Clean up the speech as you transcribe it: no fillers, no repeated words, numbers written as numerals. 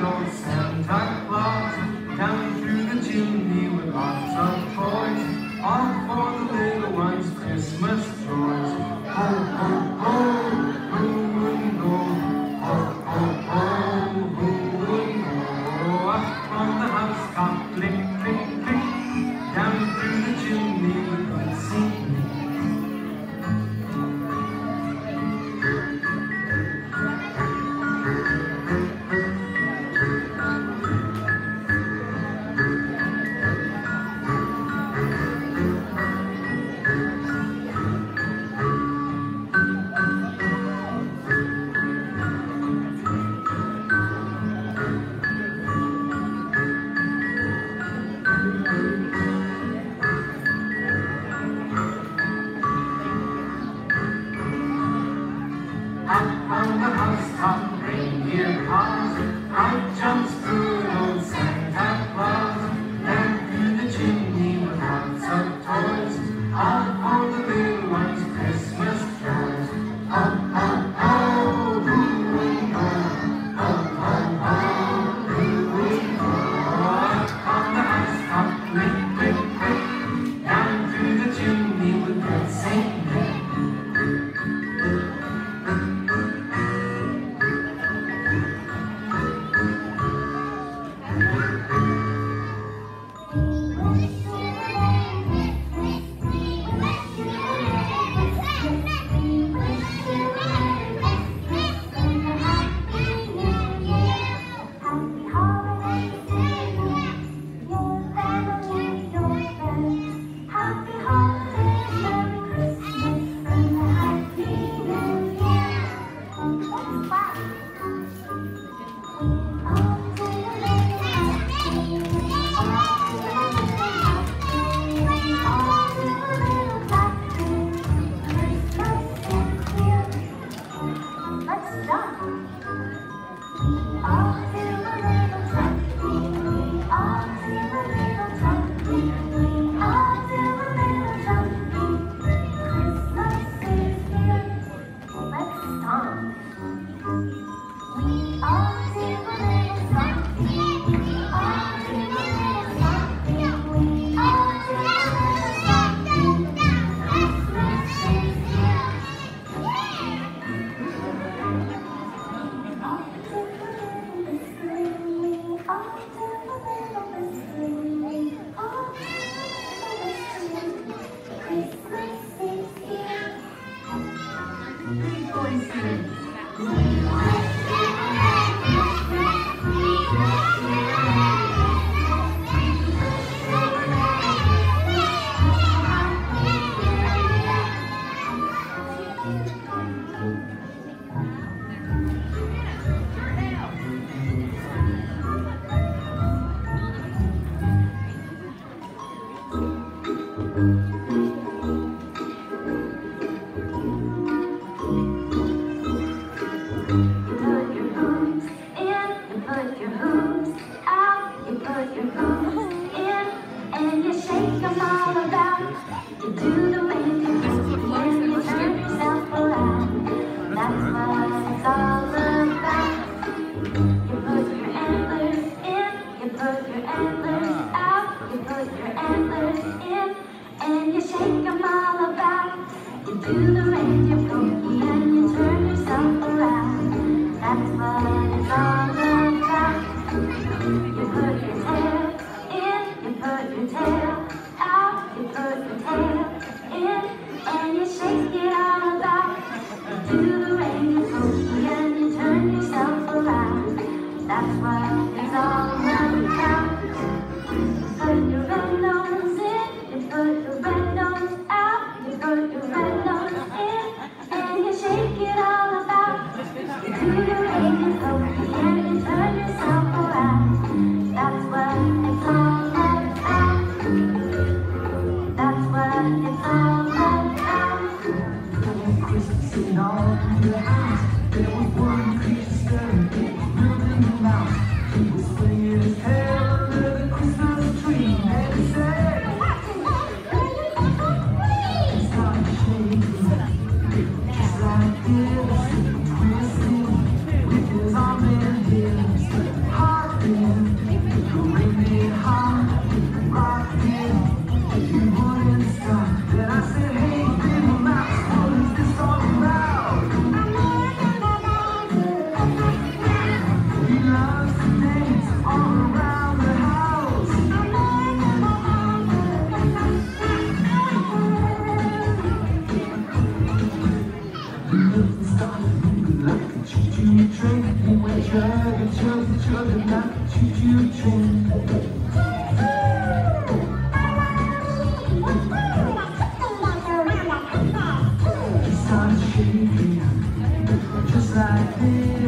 old Santa Claus down through the chimney with lots of toys, all for the little ones' Christmas joys. Ho, ho, ho, ho and go, ho, ho, ho, ho and go. Up on the housetop, click, click, click, down through the chimney with good singing. Up on the housetop, reindeer paws, out jumps good old Santa Claus, down through the chimney with lots of toys, all for the little ones' Christmas joys. Ho, ho, ho, hoo and ho, ho, ho, ho, hoo and ho. Up on the housetop, click, click, click, down through the chimney with good singing. That's what it's all about. chugging like a choo-choo train. It started shaking, just like this.